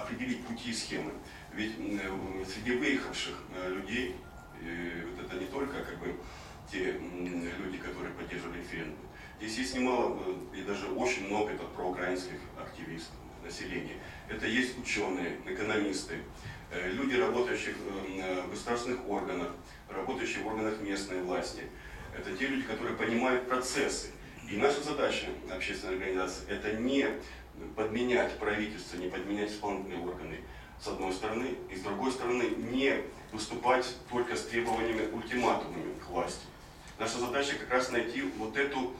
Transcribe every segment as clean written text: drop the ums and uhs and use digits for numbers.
определить пути и схемы. Ведь среди выехавших людей, вот это не только как бы те люди, которые поддерживали референдум. Здесь есть немало и даже очень много проукраинских активистов, населения. Это есть ученые, экономисты, люди, работающие в государственных органах, работающие в органах местной власти. Это те люди, которые понимают процессы. И наша задача общественной организации – это не подменять правительство, не подменять исполнительные органы, с одной стороны, и с другой стороны, не выступать только с требованиями, ультиматумами к власти. Наша задача как раз найти вот эту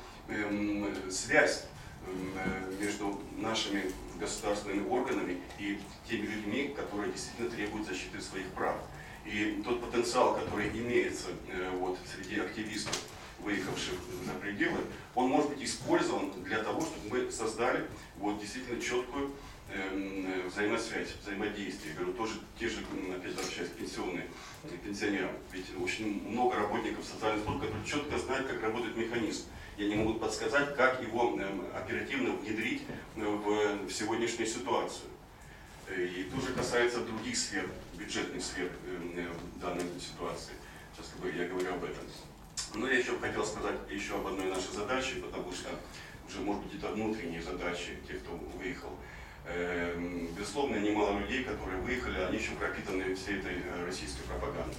связь между нашими государственными органами и теми людьми, которые действительно требуют защиты своих прав. И тот потенциал, который имеется вот, среди активистов, выехавших за пределы, он может быть использован для того, чтобы мы создали вот, действительно четкую взаимосвязь, взаимодействие. Я говорю, тоже те же, опять возвращаясь к пенсионерам, ведь очень много работников социальных служб, которые четко знают, как работает механизм. И они могут подсказать, как его оперативно внедрить в сегодняшнюю ситуацию. И тоже касается других сфер, бюджетных сфер в данной ситуации. Сейчас я говорю об этом. Но я еще хотел сказать еще об одной нашей задаче, потому что уже, может быть, это внутренние задачи тех, кто выехал. Безусловно, немало людей, которые выехали, они еще пропитаны всей этой российской пропагандой.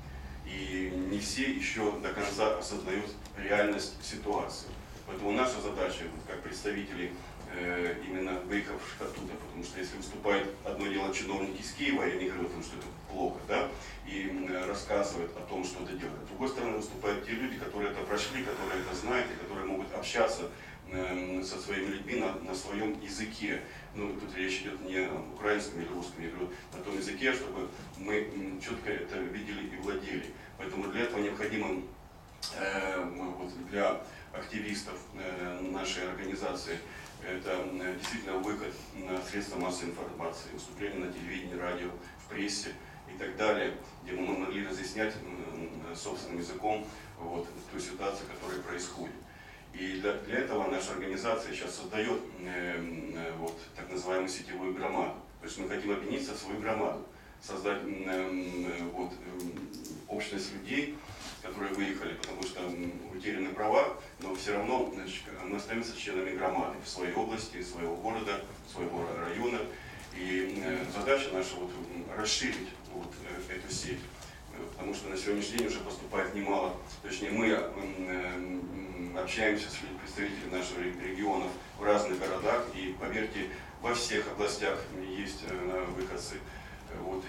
И не все еще до конца осознают реальность ситуации. Поэтому наша задача, как представителей именно выехавших оттуда, потому что если выступает одно дело чиновники из Киева, и они говорят, что это плохо, да, и рассказывают о том, что это делают. С другой стороны, выступают те люди, которые это прошли, которые это знают, и которые могут общаться со своими людьми на своем языке. Ну, тут речь идет не о украинском или русском, я говорю на том языке, чтобы мы четко это видели и владели. Поэтому для этого необходимо вот, для активистов нашей организации это действительно выход на средства массовой информации, выступления на телевидении, радио, в прессе и так далее, где мы могли разъяснять собственным языком вот, ту ситуацию, которая происходит. И для этого наша организация сейчас создает вот, так называемую сетевую громаду. То есть мы хотим объединиться в свою громаду, создать вот, общность людей, которые выехали, потому что утеряны права, но все равно значит, мы остаемся членами громады в своей области, своего города, своего района. И задача наша вот, расширить вот, эту сеть, потому что на сегодняшний день уже поступает немало, точнее мы общаемся с представителями наших регионов в разных городах, и поверьте, во всех областях есть выходцы вот,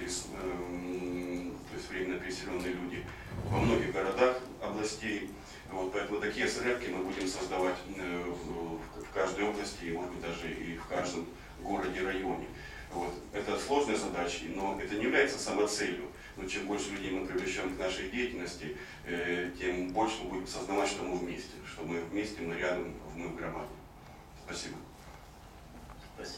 то есть временно переселенные люди во многих городах областей. Вот, поэтому такие срезки мы будем создавать в каждой области, и, может быть, даже и в каждом городе, районе. Вот. Это сложные задачи, но это не является самоцелью. Но чем больше людей мы привлечем к нашей деятельности, тем больше мы будем сознавать, что мы вместе, мы рядом, мы в громаде. Спасибо.